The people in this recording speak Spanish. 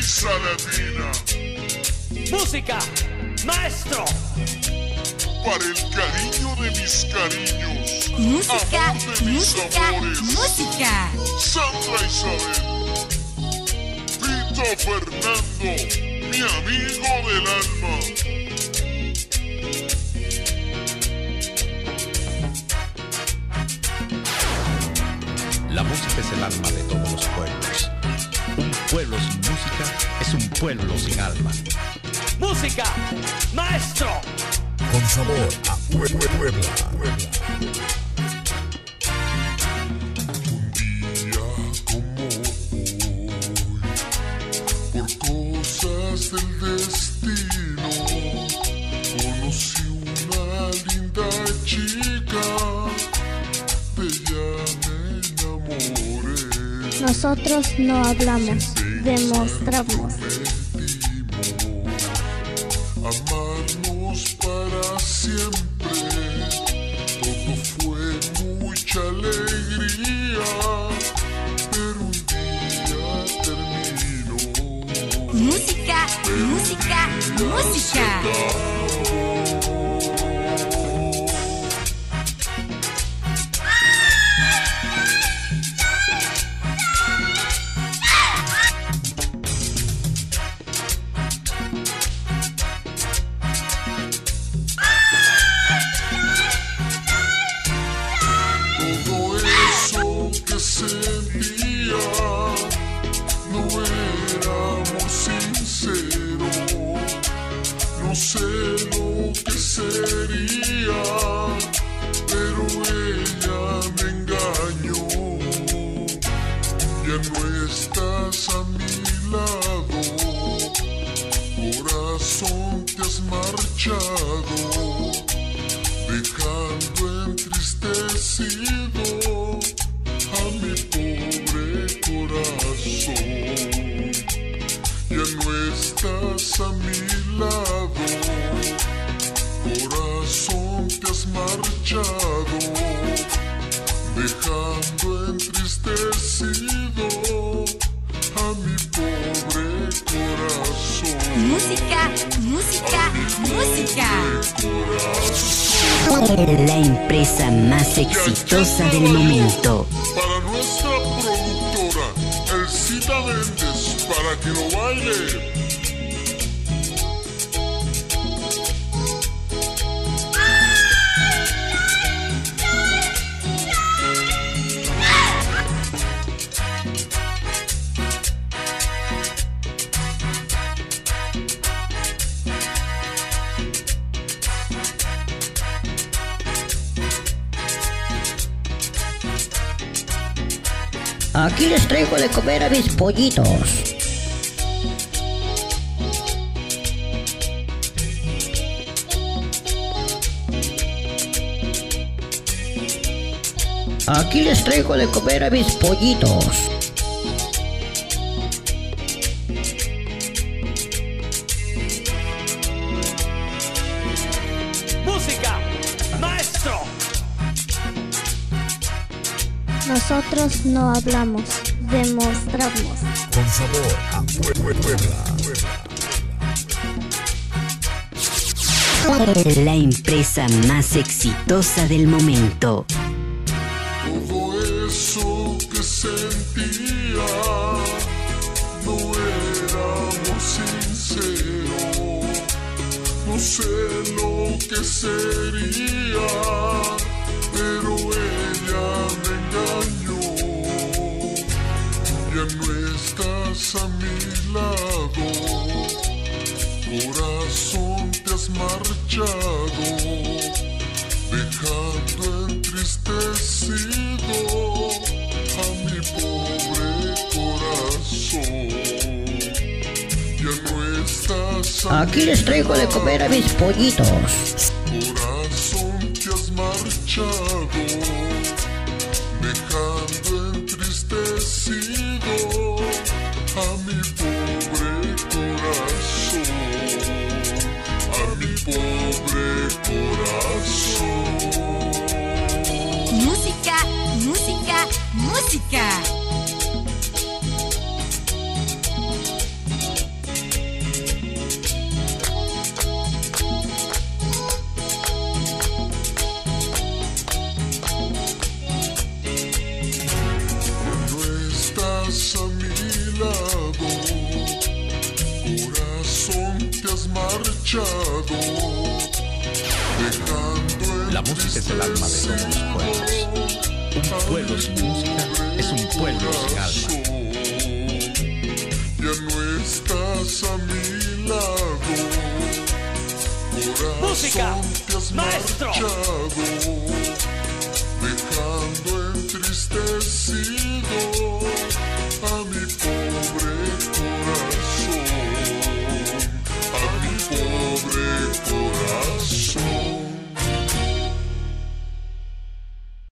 risa latina. Música, maestro. Para el cariño de mis cariños. Música, amor de mis música, amores. música. Sandra Isabel. Tito Fernando, mi amigo del alma. La música es el alma de todos los pueblos. Un pueblo sin música es un pueblo sin alma. Música, maestro. Con sabor a Puebla. Un día como hoy, por cosas del destino, conocí una linda chica, de ella me enamoré. Nosotros no hablamos, demostramos. Amarnos para siempre, todo fue mucha alegría, pero un día terminó. Música, música, música. Todo eso que sentía no era amor sincero, no sé lo que sería, pero ella me engañó. Ya no estás a mi lado, corazón, te has marchado, dejando entristecido a mi pobre corazón. Ya no estás a mi lado, corazón, te has marchado, dejando entristecido a mi pobre corazón. Música, música, música. La empresa más exitosa del momento. Para nuestra productora, Elcita Méndez, para que lo baile. Aquí les traigo de comer a mis pollitos. Aquí les traigo de comer a mis pollitos. Música, maestro. Nosotros no hablamos, demostramos. Con sabor a Puebla. La empresa más exitosa del momento. Todo eso que sentía no era amor sincero, no sé lo que sería, pero ella me engañó. Ya no estás a mi lado, corazón, te has marchado, dejando entristecido a mi pobre corazón. Ya no estás a Aquí les traigo de comer a mis pollitos. corazón, te has marchado, dejando entristecido a mi pobre corazón, a mi pobre corazón. Música, música, música. marchado, dejando La música es el alma de todos los pueblos. Un pueblo sin música es un pueblo sin alma. Ya no estás a mi lado, corazón. Música, te has maestro. marchado, dejando entristecido